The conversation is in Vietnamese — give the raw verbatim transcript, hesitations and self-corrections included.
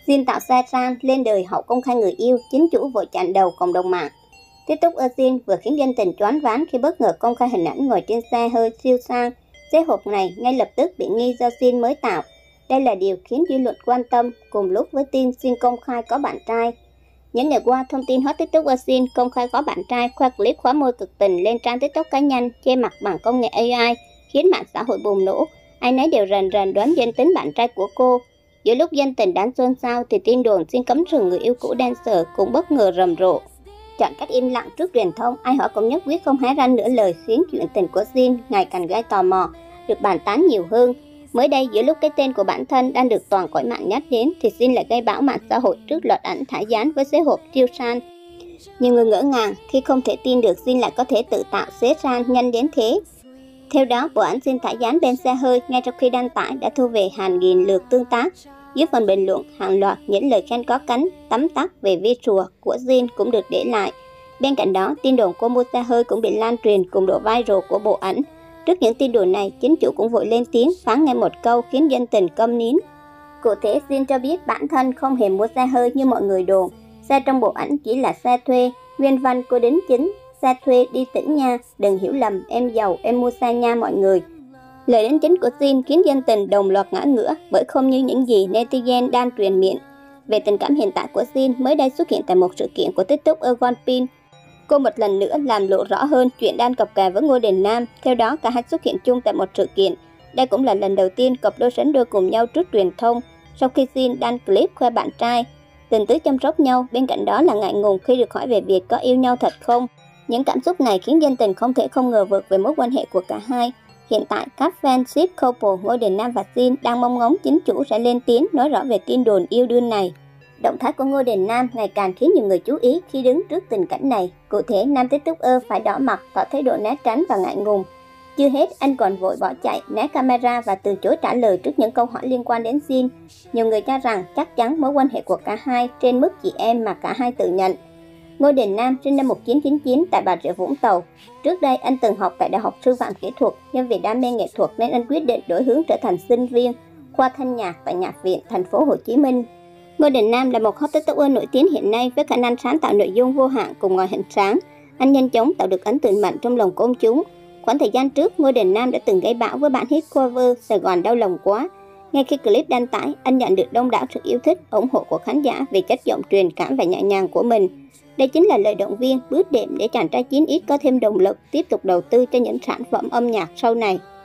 Jin tạo xe Ran lên đời hậu công khai người yêu, chính chủ vội chặn đầu cộng đồng mạng. TikToker Jin vừa khiến dân tình choáng váng khi bất ngờ công khai hình ảnh ngồi trên xe hơi siêu sang. Chiếc hộp này ngay lập tức bị nghi do Jin mới tạo. Đây là điều khiến dư luận quan tâm cùng lúc với tin Jin công khai có bạn trai. Những ngày qua, thông tin hot TikToker Jin công khai có bạn trai khoe clip khóa môi cực tình lên trang TikTok cá nhân che mặt bằng công nghệ a i khiến mạng xã hội bùng nổ. Ai nấy đều rần rần đoán danh tính bạn trai của cô. Giữa lúc dân tình đáng xôn xao thì tin đồn Jin cấm sừng người yêu cũ dancer cũng bất ngờ rầm rộ. Chọn cách im lặng trước truyền thông, ai hỏi cũng nhất quyết không hé ra nửa lời, khiến chuyện tình của Jin ngày càng gây tò mò, được bàn tán nhiều hơn. Mới đây, giữa lúc cái tên của bản thân đang được toàn cõi mạng nhắc đến thì Jin lại gây bão mạng xã hội trước loạt ảnh thả dán với xế hộp siêu Ran. Nhiều người ngỡ ngàng khi không thể tin được Jin lại có thể tự tạo xế Ran nhanh đến thế. Theo đó, bộ ảnh Jin thả dán bên xe hơi ngay trong khi đăng tải đã thu về hàng nghìn lượt tương tác. Dưới phần bình luận, hàng loạt những lời khen có cánh, tấm tắc về visual của Jin cũng được để lại. Bên cạnh đó, tin đồn cô mua xe hơi cũng bị lan truyền cùng độ viral của bộ ảnh. Trước những tin đồn này, chính chủ cũng vội lên tiếng phán nghe một câu khiến dân tình câm nín. Cụ thể, Jin cho biết bản thân không hề mua xe hơi như mọi người đồn. Xe trong bộ ảnh chỉ là xe thuê, nguyên văn cô đính chính, xe thuê đi tỉnh nha, đừng hiểu lầm, em giàu, em mua xe nha mọi người. Lời đính chính của Jin khiến dân tình đồng loạt ngã ngửa bởi không như những gì netizen đang truyền miệng. Về tình cảm hiện tại của Jin, mới đây xuất hiện tại một sự kiện của TikToker Wonpin. Cô một lần nữa làm lộ rõ hơn chuyện đang cặp kè với Ngôi Đình Nam. Theo đó, cả hai xuất hiện chung tại một sự kiện. Đây cũng là lần đầu tiên cặp đôi sánh đôi cùng nhau trước truyền thông sau khi Jin đăng clip khoe bạn trai. Tình tứ chăm sóc nhau, bên cạnh đó là ngại ngùng khi được hỏi về việc có yêu nhau thật không. Những cảm xúc này khiến dân tình không thể không ngờ vực về mối quan hệ của cả hai. Hiện tại, các fan ship couple Ngôi Đình Nam và Jin đang mong ngóng chính chủ sẽ lên tiếng nói rõ về tin đồn yêu đương này. Động thái của Ngôi Đình Nam ngày càng khiến nhiều người chú ý khi đứng trước tình cảnh này. Cụ thể, nam TikToker phải đỏ mặt, tỏ thái độ né tránh và ngại ngùng. Chưa hết, anh còn vội bỏ chạy, né camera và từ chối trả lời trước những câu hỏi liên quan đến Jin. Nhiều người cho rằng chắc chắn mối quan hệ của cả hai trên mức chị em mà cả hai tự nhận. Ngôi Đình Nam sinh năm một nghìn chín trăm chín mươi chín tại Bà Rịa Vũng Tàu. Trước đây, anh từng học tại Đại học Sư phạm Kỹ thuật, nhưng vì đam mê nghệ thuật nên anh quyết định đổi hướng trở thành sinh viên khoa thanh nhạc tại Nhạc viện Thành phố Hồ Chí Minh. Ngôi Đình Nam là một hot TikToker nổi tiếng hiện nay với khả năng sáng tạo nội dung vô hạn cùng ngoại hình sáng. Anh nhanh chóng tạo được ấn tượng mạnh trong lòng công chúng. Khoảng thời gian trước, Ngôi Đình Nam đã từng gây bão với bản hit cover Sài Gòn đau lòng quá. Ngay khi clip đăng tải, anh nhận được đông đảo sự yêu thích, ủng hộ của khán giả về chất giọng truyền cảm và nhẹ nhàng của mình. Đây chính là lời động viên, bước đệm để chàng trai chín X có thêm động lực tiếp tục đầu tư cho những sản phẩm âm nhạc sau này.